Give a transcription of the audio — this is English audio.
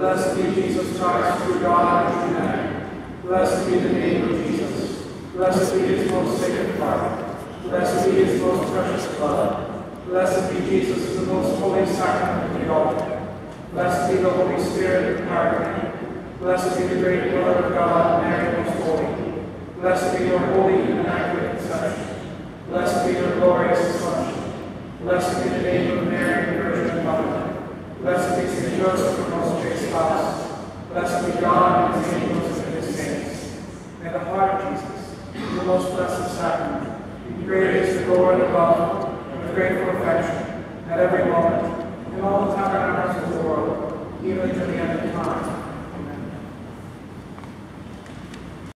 Blessed be Jesus Christ, through God and through man. Blessed be the name of Jesus. Blessed be his most sacred heart. Blessed be his most precious blood. Blessed be Jesus, the most holy sacrament of the altar. Blessed be the Holy Spirit of Paraclete. Blessed be the great Mother of God, Mary most holy. Blessed be your holy and immaculate conception. Blessed be your glorious assumption. Blessed be the name of Mary, the Virgin Mother. Blessed be St. Joseph, the most chaste spouse. Blessed be God and his angels and his saints. May the heart of Jesus, the most blessed sacrament, be praised to Lord above, with grateful affection, at every moment, in all the tabernacles of the world, even to the end of time.